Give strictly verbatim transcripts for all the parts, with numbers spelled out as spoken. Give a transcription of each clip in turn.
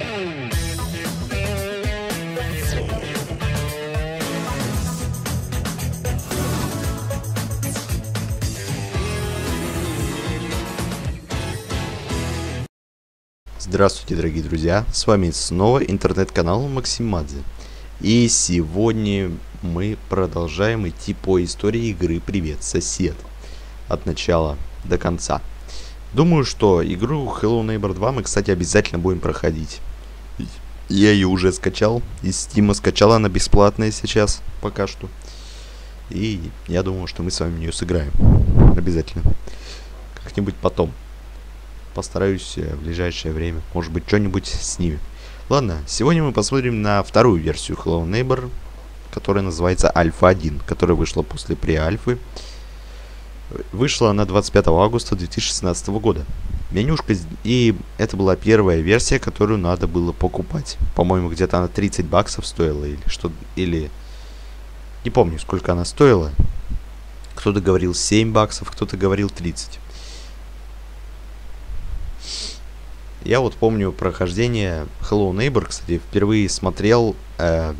Здравствуйте, дорогие друзья, с вами снова интернет-канал Максимадзе. И сегодня мы продолжаем идти по истории игры «Привет, сосед» от начала до конца. Думаю, что игру Hello Neighbor два мы, кстати, обязательно будем проходить. Я ее уже скачал, из Steam скачала, она бесплатная сейчас, пока что. И я думаю, что мы с вами в нее сыграем. Обязательно. Как-нибудь потом. Постараюсь в ближайшее время, может быть, что-нибудь снимем. Ладно, сегодня мы посмотрим на вторую версию Hello Neighbor, которая называется Альфа один, которая вышла после преальфы. Вышла она двадцать пятого августа две тысячи шестнадцатого года. Менюшка, и это была первая версия, которую надо было покупать. По-моему, где-то она тридцать баксов стоила, или что, или... Не помню, сколько она стоила. Кто-то говорил семь баксов, кто-то говорил тридцать. Я вот помню прохождение Hello Neighbor, кстати, впервые смотрел э,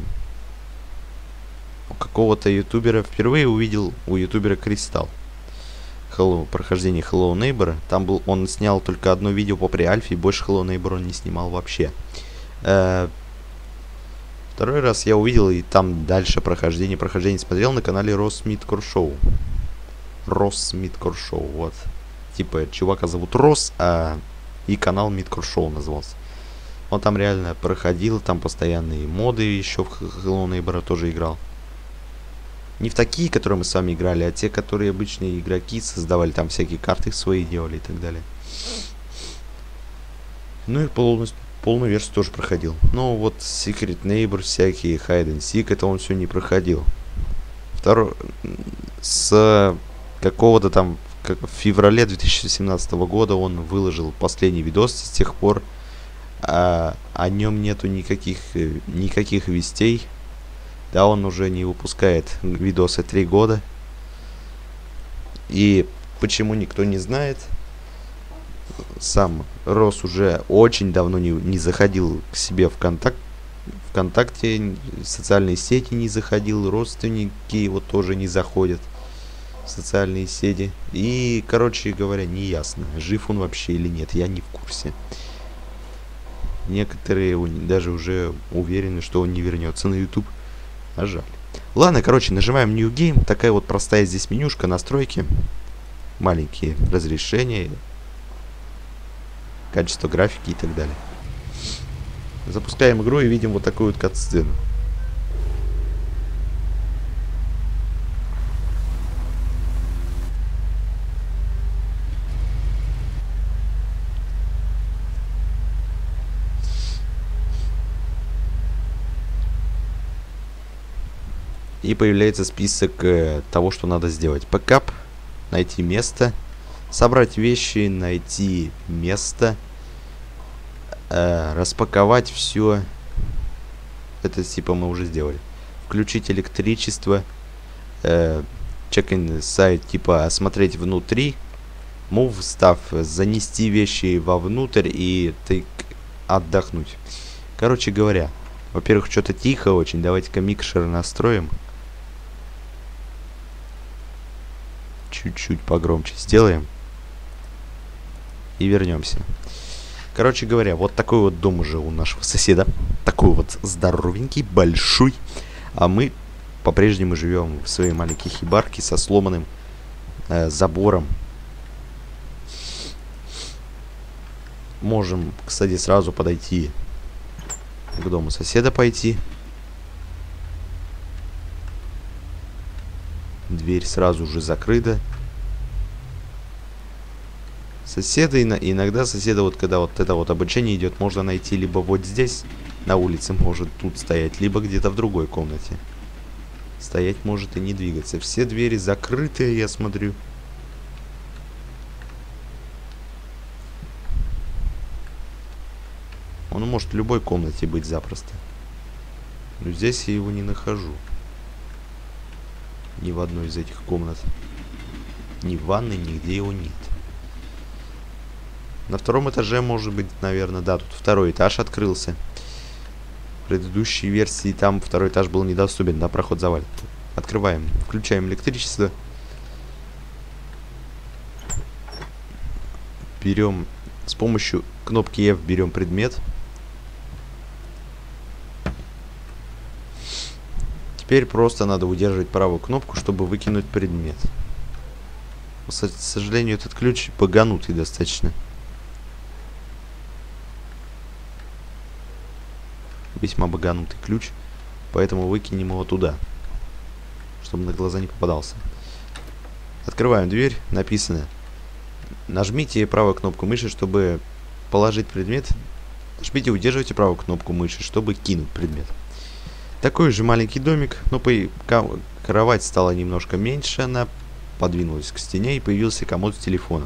у какого-то ютубера, впервые увидел у ютубера Кристалл. Hello, прохождение Hello Neighbor. Там был, он снял только одно видео по преальфе, и больше Hello Neighbor он не снимал вообще. Э, второй раз я увидел, и там дальше прохождение, прохождение смотрел на канале Ross Midcore Show. Ross Midcore Show, вот. Типа, чувака зовут Рос, а... И канал Midcore Show назывался. Он там реально проходил, там постоянные моды еще в Hello Neighbor тоже играл. Не в такие, которые мы с вами играли, а те, которые обычные игроки создавали, там всякие карты свои делали и так далее. Ну и полностью, полную версию тоже проходил. Но вот Secret Neighbor, всякие Hide and Seek, это он все не проходил. Второй... С какого-то там... Как в феврале две тысячи семнадцатого года он выложил последний видос, с тех пор а, о нем нету никаких никаких вестей. Да, он уже не выпускает видосы три года. И почему, никто не знает. Сам Рос уже очень давно не, не заходил к себе в контакт, ВКонтакте, социальные сети не заходил, родственники его тоже не заходят. Социальные сети. И, короче говоря, не ясно, жив он вообще или нет, я не в курсе. Некоторые даже уже уверены, что он не вернется на YouTube. А жаль. Ладно, короче, нажимаем New Game. Такая вот простая здесь менюшка, настройки. Маленькие разрешения. Качество графики и так далее. Запускаем игру и видим вот такую вот кат-сцену. И появляется список э, того, что надо сделать. Бэкап, найти место, собрать вещи, найти место, э, распаковать все. Это типа мы уже сделали. Включить электричество, э, check-in сайт, типа осмотреть внутри, move stuff, занести вещи вовнутрь и так, отдохнуть. Короче говоря, во-первых, что-то тихо очень. Давайте-ка микшер настроим. Чуть-чуть погромче сделаем. И вернемся. Короче говоря, вот такой вот дом уже у нашего соседа. Такой вот здоровенький, большой. А мы по-прежнему живем в своей маленькой хибарке со сломанным э, забором. Можем, кстати, сразу подойти к дому соседа, пойти. Дверь сразу же закрыта. Соседа, иногда соседа, вот когда вот это вот обучение идет, можно найти либо вот здесь, на улице, может тут стоять, либо где-то в другой комнате. Стоять может и не двигаться. Все двери закрыты, я смотрю. Он может в любой комнате быть запросто. Но здесь я его не нахожу. Ни в одной из этих комнат. Ни в ванной, нигде его нет. На втором этаже, может быть, наверное, да, тут второй этаж открылся. В предыдущей версии там второй этаж был недоступен, да, проход завален. Открываем, включаем электричество. Берем с помощью кнопки F, берем предмет. Теперь просто надо удерживать правую кнопку, чтобы выкинуть предмет. К сожалению, этот ключ баганутый достаточно. Весьма баганутый ключ. Поэтому выкинем его туда, чтобы на глаза не попадался. Открываем дверь. Написано: нажмите правую кнопку мыши, чтобы положить предмет. Нажмите и удерживайте правую кнопку мыши, чтобы кинуть предмет. Такой же маленький домик, но по... кровать стала немножко меньше, она подвинулась к стене и появился комод с телефоном.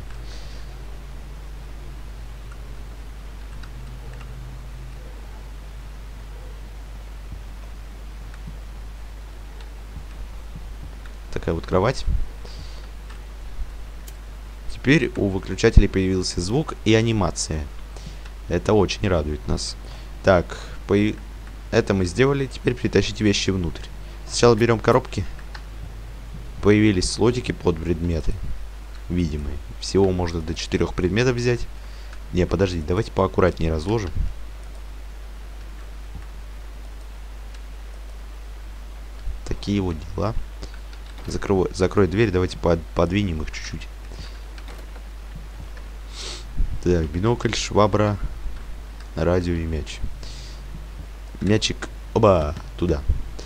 Такая вот кровать. Теперь у выключателей появился звук и анимация. Это очень радует нас. Так, по... это мы сделали. Теперь притащите вещи внутрь. Сначала берем коробки. Появились слотики под предметы. Видимые. Всего можно до четырех предметов взять. Не, подождите, давайте поаккуратнее разложим. Такие вот дела. Закрой, закрой дверь, давайте под, подвинем их чуть-чуть. Так, бинокль, швабра, радио и мяч. Мячик, оба, туда.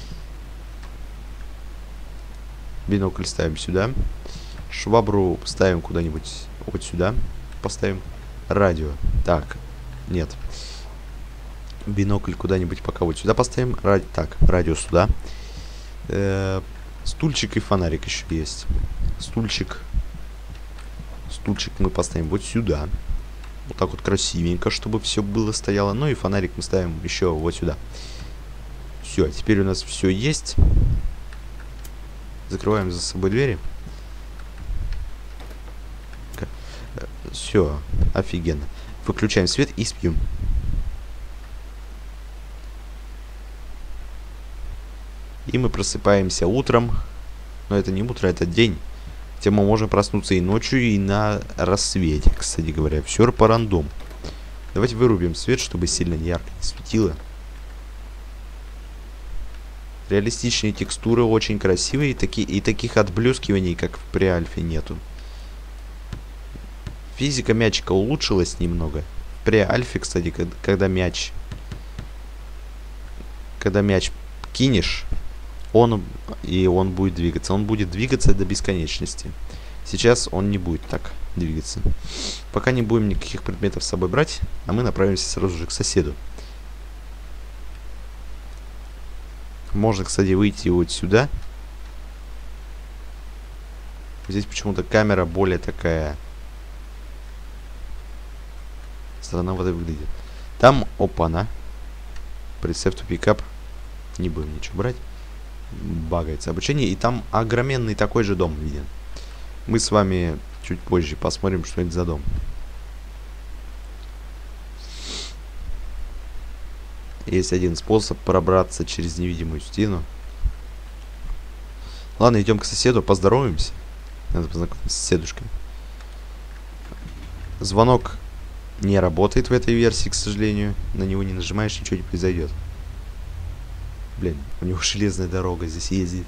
Бинокль ставим сюда. Швабру ставим куда-нибудь вот сюда. Поставим. Радио. Так, нет. Бинокль куда-нибудь пока вот сюда поставим. Ради... Так, радио сюда. Э-э- стульчик и фонарик еще есть. Стульчик. Стульчик мы поставим вот сюда. Вот так вот красивенько, чтобы все было стояло. Ну и фонарик мы ставим еще вот сюда. Все, теперь у нас все есть. Закрываем за собой двери. Все, офигенно. Выключаем свет и спим. И мы просыпаемся утром. Но это не утро, это день. Хотя мы можем проснуться и ночью, и на рассвете, кстати говоря. Все по рандому. Давайте вырубим свет, чтобы сильно не ярко не светило. Реалистичные текстуры, очень красивые. И, таки, и таких отблескиваний, как в преальфе, нету. Физика мячика улучшилась немного. В преальфе, кстати, когда, когда мяч... Когда мяч кинешь... Он и он будет двигаться. Он будет двигаться до бесконечности. Сейчас он не будет так двигаться. Пока не будем никаких предметов с собой брать, а мы направимся сразу же к соседу. Можно, кстати, выйти вот сюда. Здесь почему-то камера более такая странновато выглядит. Там, опа-на. Прицеп to пикап. Не будем ничего брать. Багается обучение. И там огроменный такой же дом виден. Мы с вами чуть позже посмотрим, что это за дом. Есть один способ пробраться через невидимую стену. Ладно, идем к соседу, поздороваемся. Надо познакомиться с соседушкой. Звонок не работает в этой версии, к сожалению. На него не нажимаешь, ничего не произойдет. Блин, у него железная дорога здесь ездит.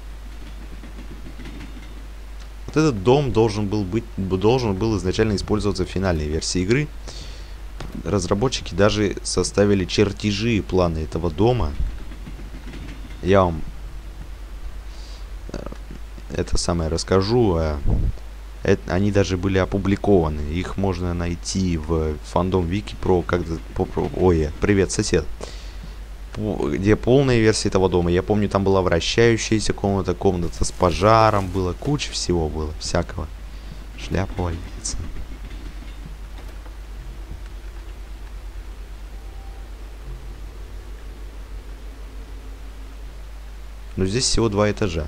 Вот этот дом должен был быть, должен был изначально использоваться в финальной версии игры. Разработчики даже составили чертежи и планы этого дома. Я вам это самое расскажу. Это, они даже были опубликованы. Их можно найти в фандом Вики про когда. Ой, привет, сосед. Где полная версия этого дома. Я помню, там была вращающаяся комната, комната с пожаром, было куча всего было, всякого. Шляпа валяется. Но здесь всего два этажа.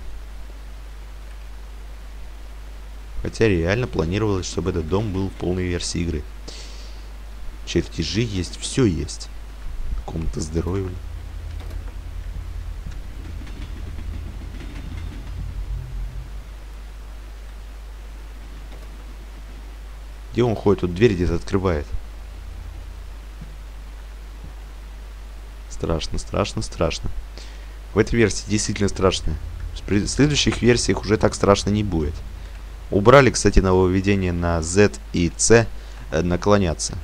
Хотя реально планировалось, чтобы этот дом был в полной версии игры. Чертежи есть, все есть. Комната здоровья. Где он ходит? Тут дверь где-то открывает. Страшно, страшно, страшно. В этой версии действительно страшно. В следующих версиях уже так страшно не будет. Убрали, кстати, нововведение на Z и C э, наклоняться.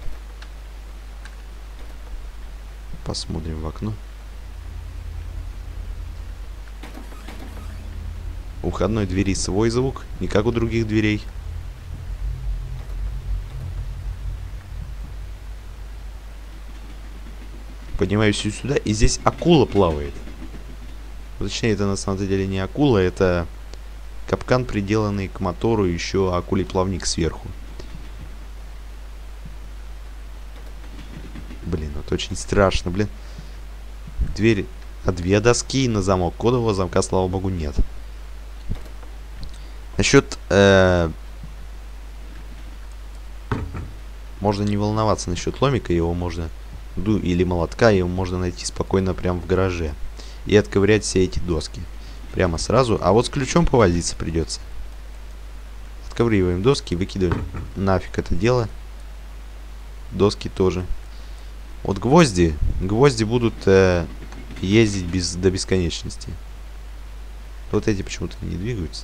Посмотрим в окно. У входной двери свой звук, не как у других дверей. Поднимаюсь сюда, и здесь акула плавает. Точнее, это на самом деле не акула, это капкан, приделанный к мотору, еще акулий плавник сверху. Блин, это очень страшно, блин. Дверь, а две доски на замок. Кодового замка, слава богу, нет. Насчет... Э, можно не волноваться насчет ломика, его можно... или молотка, его можно найти спокойно прямо в гараже. И отковырять все эти доски. Прямо сразу. А вот с ключом повозиться придется. Отковыриваем доски и выкидываем нафиг это дело. Доски тоже. Вот гвозди. Гвозди будут э, ездить без, до бесконечности. Вот эти почему-то не двигаются.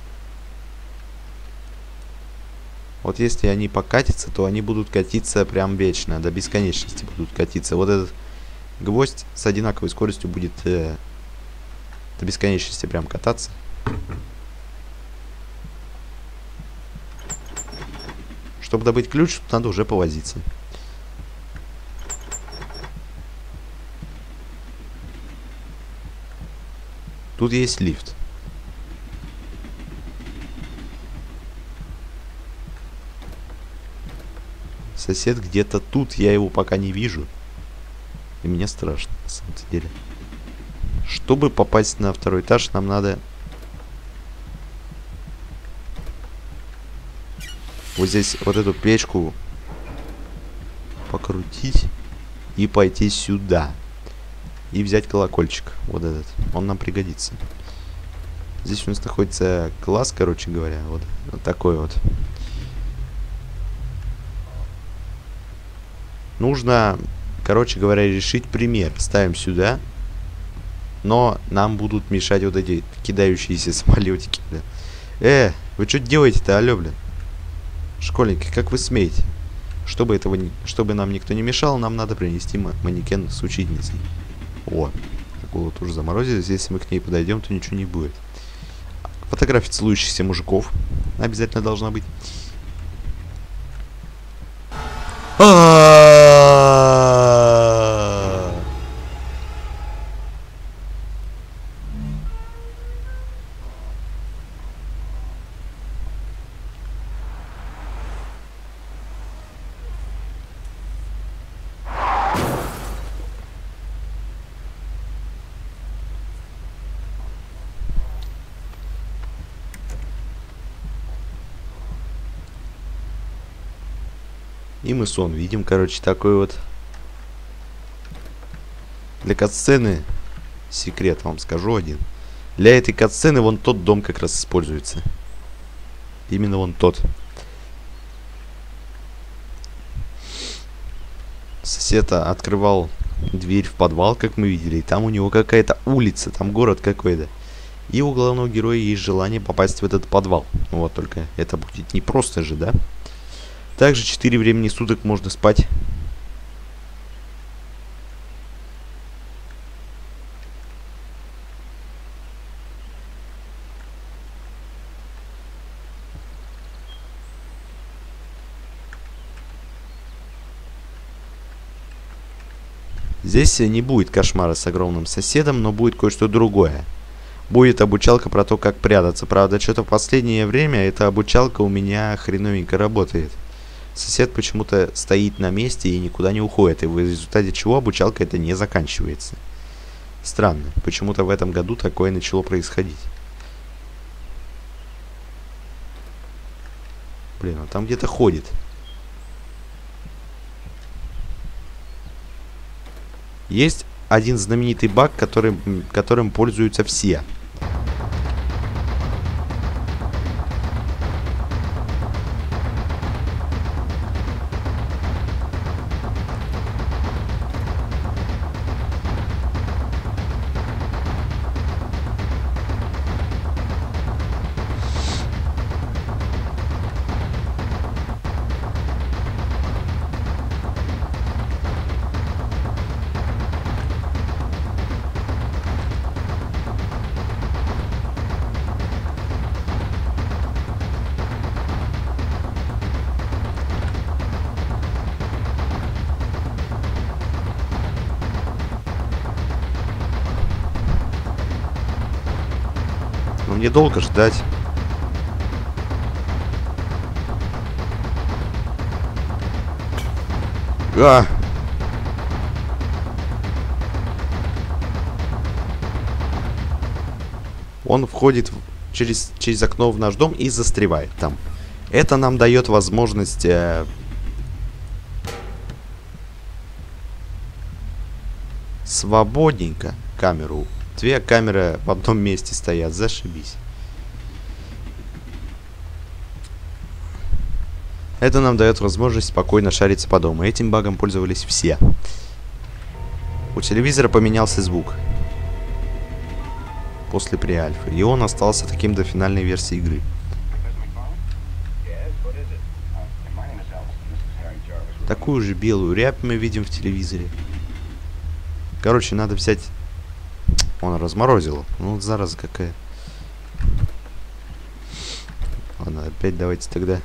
Вот если они покатятся, то они будут катиться прям вечно. До бесконечности будут катиться. Вот этот гвоздь с одинаковой скоростью будет э, до бесконечности прям кататься. Чтобы добыть ключ, тут надо уже повозиться. Тут есть лифт. Сосед где-то тут, я его пока не вижу. И мне страшно, на самом деле. Чтобы попасть на второй этаж, нам надо... Вот здесь вот эту печку покрутить и пойти сюда. И взять колокольчик. Вот этот. Он нам пригодится. Здесь у нас находится класс, короче говоря. Вот, вот такой вот. Нужно, короче говоря, решить пример. Ставим сюда. Но нам будут мешать вот эти кидающиеся самолетики. Бля. Э, вы что делаете-то, алё, блин? Школьники, как вы смеете? Чтобы этого не, чтобы нам никто не мешал, нам надо принести манекен с учительницей. О, акула тоже заморозилась. Если мы к ней подойдем, то ничего не будет. Фотография целующихся мужиков обязательно должна быть. И мы сон видим, короче, такой вот. Для катсцены, секрет вам скажу один. Для этой катсцены вон тот дом как раз используется. Именно вон тот. Сосед открывал дверь в подвал, как мы видели. И там у него какая-то улица, там город какой-то. И у главного героя есть желание попасть в этот подвал. Вот только это будет не просто же, да? Также четыре времени суток можно спать. Здесь не будет кошмара с огромным соседом, но будет кое-что другое. Будет обучалка про то, как прятаться. Правда, что-то в последнее время эта обучалка у меня хреновенько работает. Сосед почему-то стоит на месте и никуда не уходит, и в результате чего обучалка это не заканчивается. Странно, почему-то в этом году такое начало происходить. Блин, он там где-то ходит. Есть один знаменитый баг, которым, которым пользуются все. Но мне долго ждать. А! Он входит в, через, через окно в наш дом и застревает там. Это нам дает возможность... Э, свободненько камеру. Две камеры в одном месте стоят. Зашибись. Это нам дает возможность спокойно шариться по дому. Этим багом пользовались все. У телевизора поменялся звук после преальфы, и он остался таким до финальной версии игры. Такую же белую рябь мы видим в телевизоре. Короче, надо взять... Он разморозил. Ну, зараза какая. Ладно, опять давайте тогда...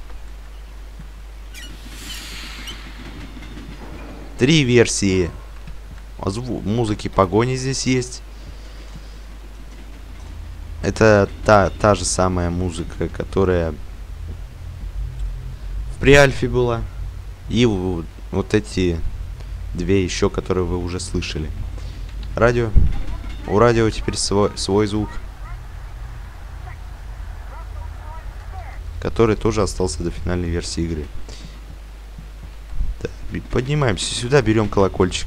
Три версии музыки погони здесь есть. Это та, та же самая музыка, которая в преальфе была. И вот, вот эти две еще, которые вы уже слышали. Радио. У радио теперь свой, свой звук, который тоже остался до финальной версии игры. Так, поднимаемся сюда, берем колокольчик.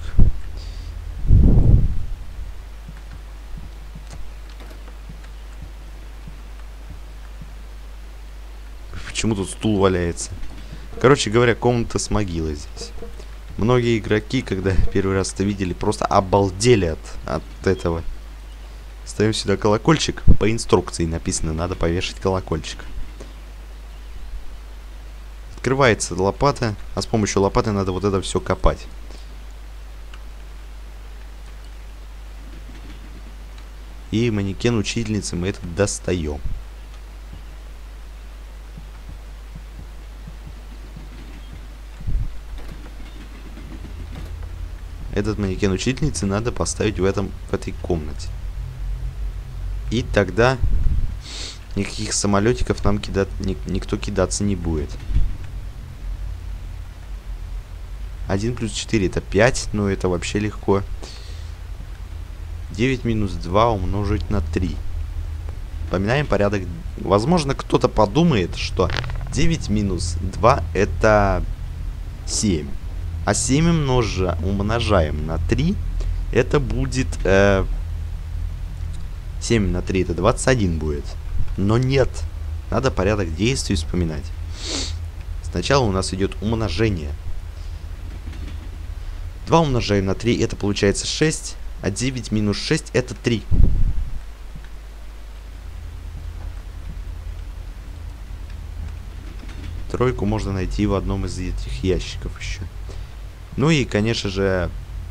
Почему тут стул валяется? Короче говоря, комната с могилой здесь. Многие игроки, когда первый раз это видели, просто обалдели от, от этого. Ставим сюда колокольчик. По инструкции написано, надо повешать колокольчик. Открывается лопата, а с помощью лопаты надо вот это все копать. И манекен учительницы мы этот достаем. Этот манекен учительницы надо поставить в, этом, в этой комнате. И тогда никаких самолетиков нам кидать, ни, никто кидаться не будет. один плюс четыре это пять, но это вообще легко. девять минус два умножить на три. Вспоминаем порядок. Возможно, кто-то подумает, что девять минус два это семь. А семь умножа, умножаем на три, это будет... Э, семь на три это двадцать один будет. Но нет. Надо порядок действий вспоминать. Сначала у нас идет умножение. два умножаем на три, это получается шесть. А девять минус шесть это три. Тройку можно найти в одном из этих ящиков еще. Ну и, конечно же,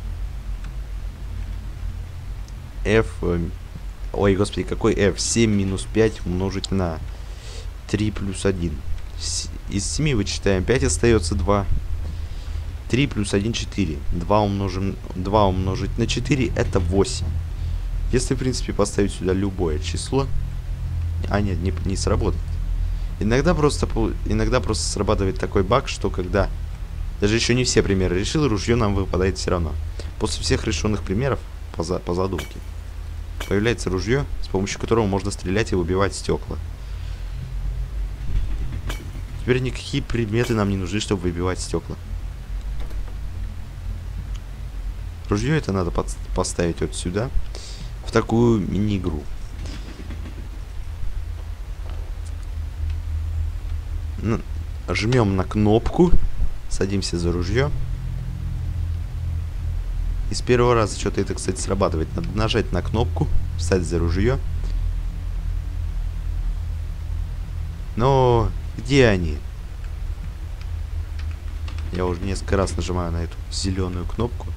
f... Ой, господи, какой f? семь минус пять умножить на три плюс один. Из семи вычитаем пять, остается два. три плюс один, четыре. два, умножим, два умножить на четыре, это восемь. Если, в принципе, поставить сюда любое число... А, нет, не, не сработает. Иногда просто, иногда просто срабатывает такой баг, что когда... Даже еще не все примеры решил, ружье нам выпадает все равно. После всех решенных примеров, по, за, по задумке, появляется ружье, с помощью которого можно стрелять и выбивать стекла. Теперь никакие предметы нам не нужны, чтобы выбивать стекла. Ружье это надо под... поставить вот сюда, в такую мини-игру. Жмем на кнопку, садимся за ружье. И с первого раза что-то это, кстати, срабатывает. Надо нажать на кнопку, встать за ружье. Но где они? Я уже несколько раз нажимаю на эту зеленую кнопку.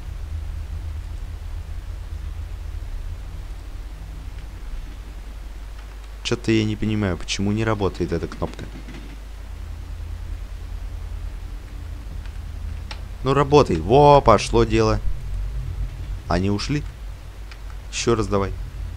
Что-то я не понимаю, почему не работает эта кнопка. Ну, работает. Во, пошло дело. Они ушли? Еще раз давай.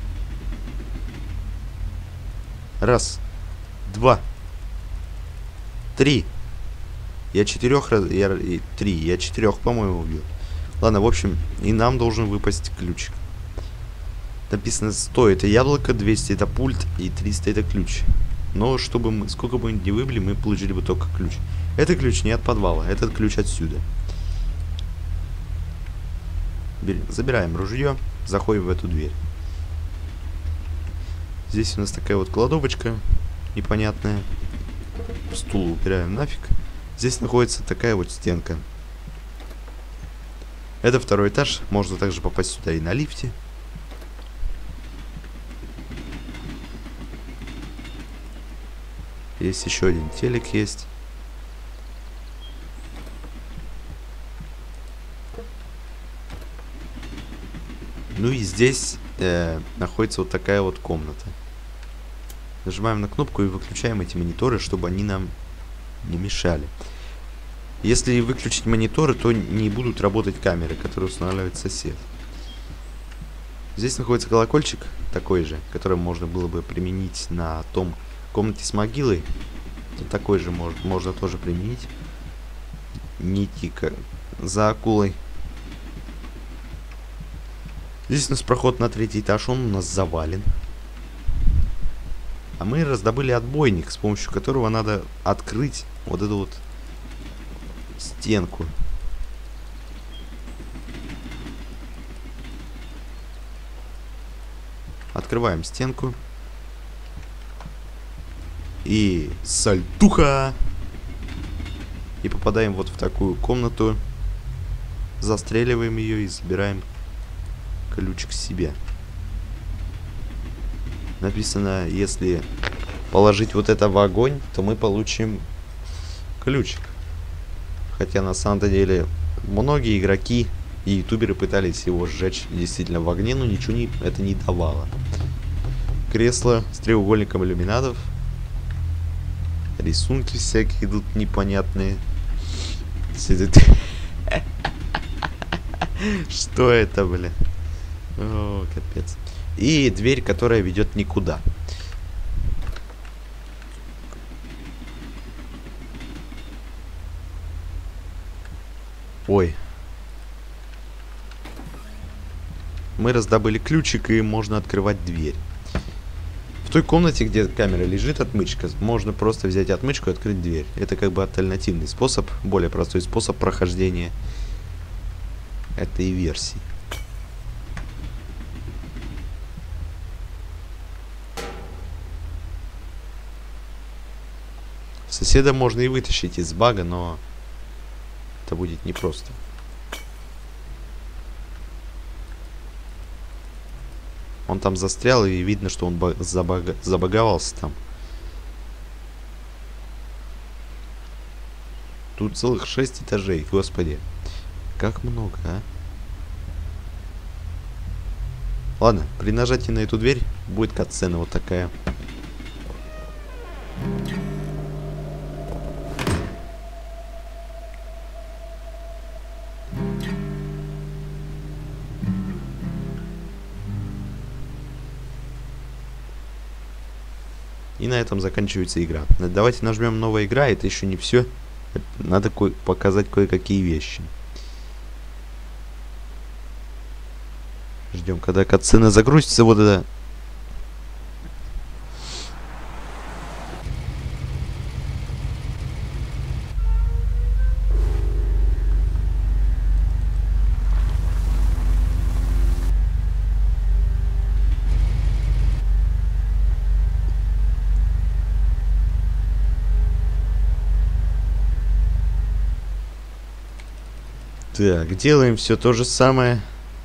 Раз. Два. Три. Я четырех раз... Я... Три. Я четырех, по-моему, убил. Ладно, в общем, и нам должен выпасть ключик. Написано сто это яблоко, двести это пульт и триста это ключ. Но чтобы мы... Сколько бы мы ни выбили, мы получили бы только ключ. Это ключ не от подвала, этот ключ отсюда. Забираем ружье, заходим в эту дверь. Здесь у нас такая вот кладовочка непонятная. Стул убираем нафиг. Здесь находится такая вот стенка. Это второй этаж. Можно также попасть сюда и на лифте. Есть еще один телек есть. Ну и здесь э, находится вот такая вот комната. Нажимаем на кнопку и выключаем эти мониторы, чтобы они нам не мешали. Если выключить мониторы, то не будут работать камеры, которые устанавливает сосед. Здесь находится колокольчик, такой же, который можно было бы применить на том комнате с могилой. Такой же можно, можно тоже применить. Не идти за акулой. Здесь у нас проход на третий этаж, он у нас завален. А мы раздобыли отбойник, с помощью которого надо открыть вот эту вот стенку. Открываем стенку. И сальтуха! И попадаем вот в такую комнату. Застреливаем ее и забираем ключ к себе. Написано, если положить вот это в огонь, то мы получим ключик. Хотя на самом-то деле многие игроки и ютуберы пытались его сжечь действительно в огне, но ничего не, это не давало. Кресло с треугольником иллюминатов. Рисунки всякие идут непонятные. Что это, бля? О, капец. И дверь, которая ведет никуда. Ой. Мы раздобыли ключик, и можно открывать дверь. В той комнате, где камера лежит, отмычка, можно просто взять отмычку и открыть дверь. Это как бы альтернативный способ, более простой способ прохождения этой версии. Соседа можно и вытащить из бага, но это будет непросто. Он там застрял, и видно, что он забаг... забаговался там. Тут целых шесть этажей, господи. Как много, а? Ладно, при нажатии на эту дверь будет катсцена вот такая. И на этом заканчивается игра. Давайте нажмем новая игра. Это еще не все. Надо ко- показать кое-какие вещи. Ждем, когда катсцена загрузится. Вот это. Так, делаем все то же самое.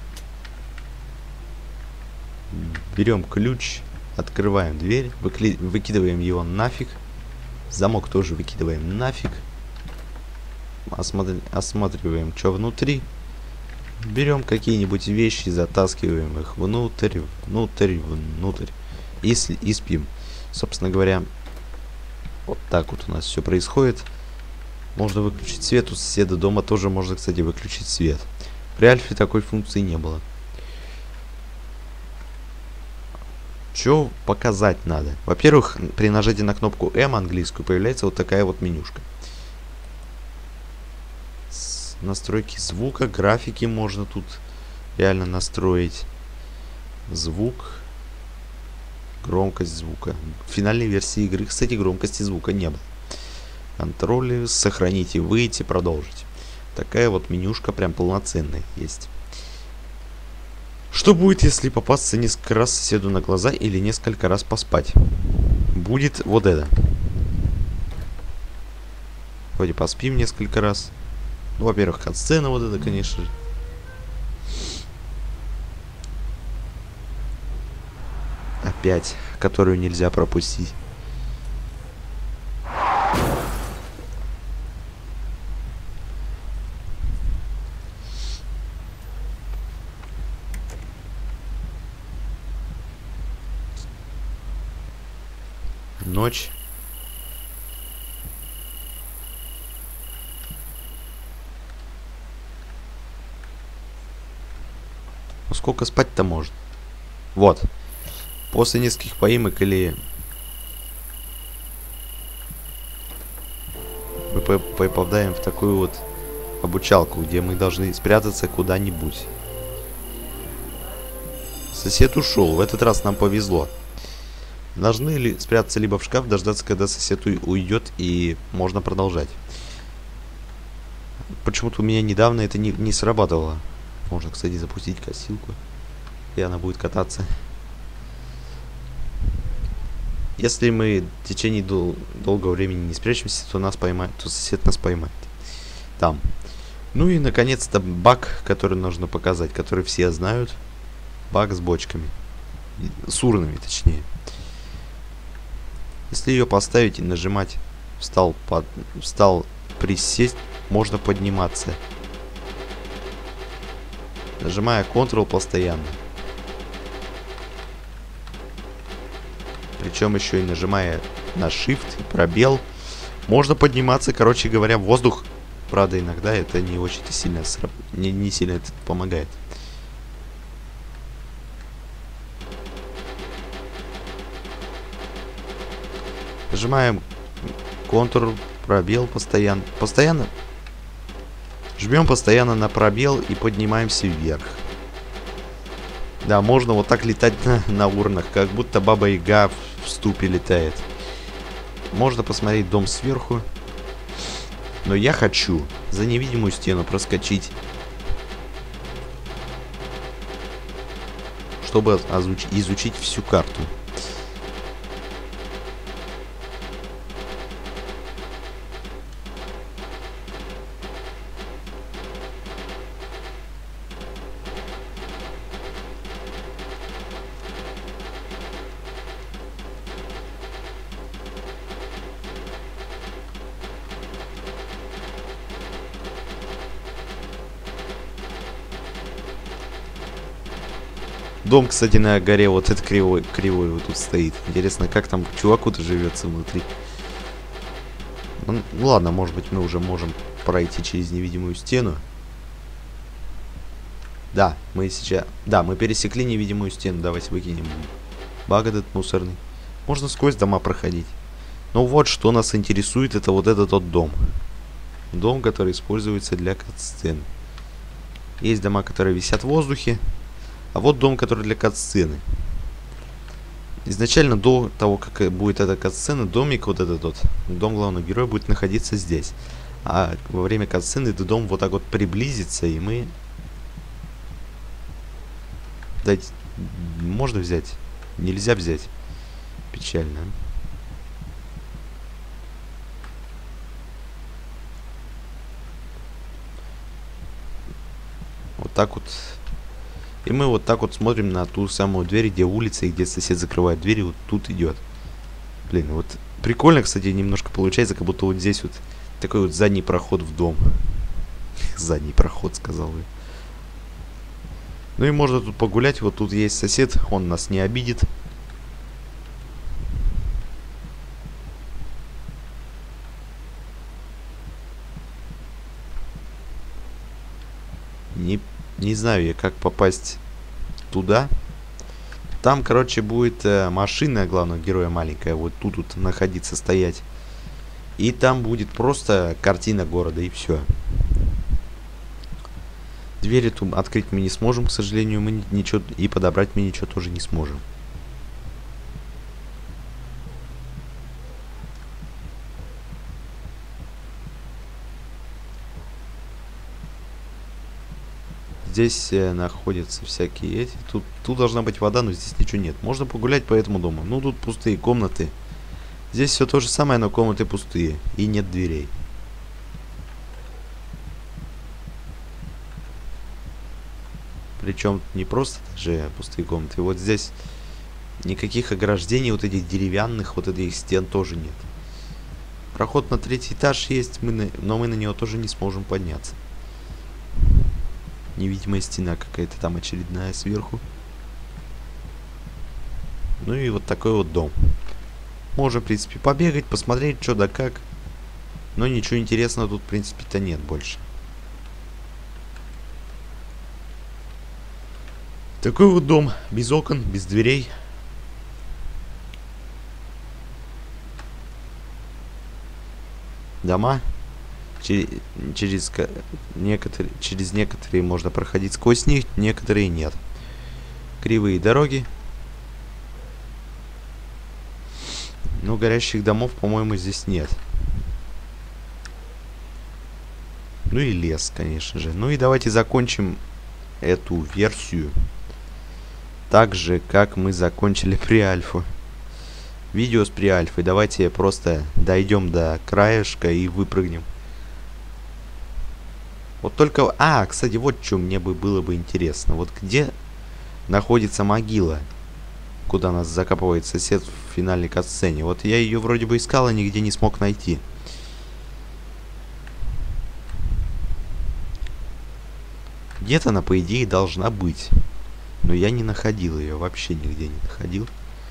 Берем ключ, открываем дверь, выкли... выкидываем его нафиг. Замок тоже выкидываем нафиг. Осмотр... Осматриваем, что внутри. Берем какие-нибудь вещи, затаскиваем их внутрь, внутрь, внутрь. И, и спим. Собственно говоря, вот так вот у нас все происходит. Можно выключить свет. У соседа дома тоже можно, кстати, выключить свет. При Альфе такой функции не было. Что показать надо? Во-первых, при нажатии на кнопку М английскую появляется вот такая вот менюшка. С настройки звука, графики можно тут реально настроить. Звук, громкость звука. В финальной версии игры, кстати, громкости звука не было. Контроли, сохранить и выйти, продолжить. Такая вот менюшка прям полноценная есть. Что будет, если попасться несколько раз соседу на глаза или несколько раз поспать? Будет вот это. Вроде поспим несколько раз. Ну, во-первых, катсцена вот это, конечно же. Опять, которую нельзя пропустить. Ночь. Ну сколько спать-то можно? Вот. После нескольких поимок или... мы попадаем в такую вот обучалку, где мы должны спрятаться куда-нибудь. Сосед ушел. В этот раз нам повезло. Должны ли спрятаться либо в шкаф, дождаться, когда сосед уйдет, и можно продолжать. Почему-то у меня недавно это не, не срабатывало. Можно, кстати, запустить косилку, и она будет кататься. Если мы в течение дол долгого времени не спрячемся, то нас поймает, то сосед нас поймает. Там. Ну и, наконец-то, баг, который нужно показать, который все знают. Баг с бочками. С урнами, точнее. Если ее поставить и нажимать встал, под, встал присесть, можно подниматься. Нажимая контрол постоянно. Причем еще и нажимая на Shift и пробел, можно подниматься, короче говоря, в воздух. Правда, иногда это не очень сильно, не, не сильно это помогает. Нажимаем Ctrl, пробел постоянно. Постоянно. Жмем постоянно на пробел и поднимаемся вверх. Да, можно вот так летать на, на урнах, как будто Баба Яга в ступе летает. Можно посмотреть дом сверху. Но я хочу за невидимую стену проскочить, чтобы озвучить, изучить всю карту. Дом, кстати, на горе вот этот кривой, кривой вот тут стоит. Интересно, как там чуваку-то живется внутри. Ну, ладно, может быть, мы уже можем пройти через невидимую стену. Да, мы сейчас... Да, мы пересекли невидимую стену. Давайте выкинем баг этот мусорный. Можно сквозь дома проходить. Но вот что нас интересует, это вот этот вот дом. Дом, который используется для катсцен. Есть дома, которые висят в воздухе. А вот дом, который для катсцены. Изначально, до того, как будет эта катсцена, домик вот этот вот, дом главного героя будет находиться здесь. А во время катсцены этот дом вот так вот приблизится, и мы... Дать... Можно взять? Нельзя взять. Печально. так вот. И мы вот так вот смотрим на ту самую дверь, где улица, и где сосед закрывает дверь, и вот тут идет. Блин, вот прикольно, кстати, немножко получается, как будто вот здесь вот такой вот задний проход в дом. Задний проход, сказал я. Ну и можно тут погулять, вот тут есть сосед, он нас не обидит. Не, не знаю я, как попасть туда. Там, короче, будет э, машина главного героя маленькая, вот тут вот находиться, стоять. И там будет просто картина города, и все. Дверь эту открыть мы не сможем, к сожалению, мы ничего, и подобрать мы ничего тоже не сможем. Здесь э, находятся всякие эти. Тут, тут должна быть вода, но здесь ничего нет. Можно погулять по этому дому. Ну, тут пустые комнаты. Здесь все то же самое, но комнаты пустые. И нет дверей. Причем не просто даже пустые комнаты. Вот здесь никаких ограждений, вот этих деревянных, вот этих стен тоже нет. Проход на третий этаж есть, мы на... но мы на него тоже не сможем подняться. Невидимая стена какая-то там очередная сверху. Ну и вот такой вот дом. Можно, в принципе, побегать, посмотреть, что да как. Но ничего интересного тут, в принципе-то, нет больше. Такой вот дом. Без окон, без дверей. Дома. Через, через, некоторые, через некоторые можно проходить сквозь них, некоторые нет. Кривые дороги. Но горящих домов, по-моему, здесь нет. Ну и лес, конечно же. Ну и давайте закончим эту версию так же, как мы закончили при альфу. Видео с при альфой. Давайте просто дойдем до краешка и выпрыгнем. Вот только... А, кстати, вот что мне бы было бы интересно. Вот где находится могила, куда нас закапывает сосед в финальной катсцене. Вот я ее вроде бы искал, а нигде не смог найти. Где-то она, по идее, должна быть. Но я не находил ее. Вообще нигде не находил.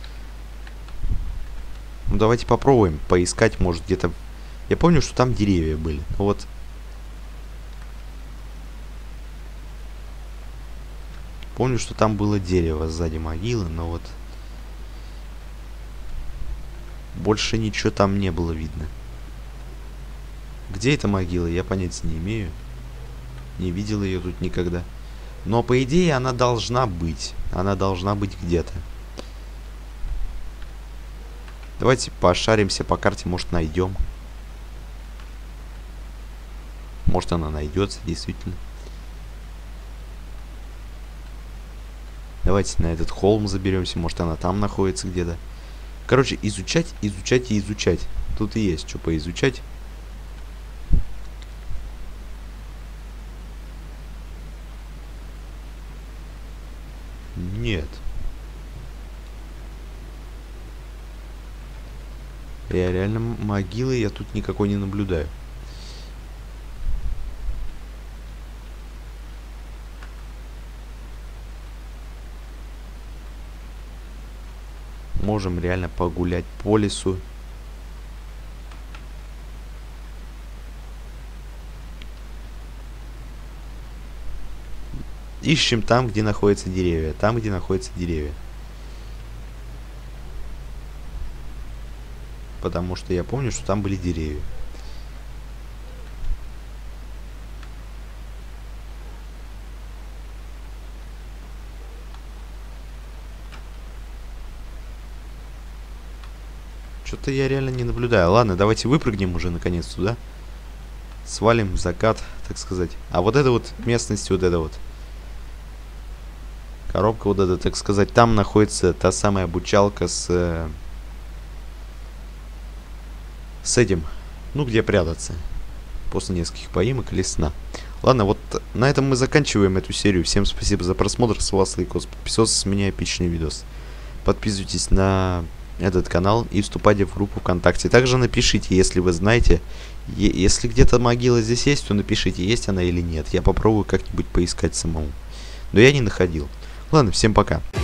Ну, давайте попробуем поискать, может, где-то... Я помню, что там деревья были. Вот... Помню, что там было дерево сзади могилы, но вот... Больше ничего там не было видно. Где эта могила, я понятия не имею. Не видел ее тут никогда. Но, по идее, она должна быть. Она должна быть где-то. Давайте пошаримся по карте, может, найдем. Может, она найдется, действительно. Давайте на этот холм заберемся. Может, она там находится где-то. Короче, изучать, изучать и изучать. Тут и есть что поизучать. Нет. Я реально могилы я тут никакой не наблюдаю. Можем реально погулять по лесу. Ищем там, где находятся деревья. Там, где находятся деревья. Потому что я помню, что там были деревья. Что-то я реально не наблюдаю. Ладно, давайте выпрыгнем уже наконец туда. Свалим в закат, так сказать. А вот эта вот местность, вот эта вот коробка, вот эта, так сказать, там находится та самая обучалка с... С этим. Ну, где прятаться. После нескольких поимок или сна. Ладно, вот на этом мы заканчиваем эту серию. Всем спасибо за просмотр. С вас Лайкос. Подписывайтесь, с меня эпичный видос. Подписывайтесь на этот канал и вступайте в группу ВКонтакте. Также напишите, если вы знаете, если где-то могила здесь есть, то напишите, есть она или нет. Я попробую как-нибудь поискать самому. Но я не находил. Ладно, всем пока.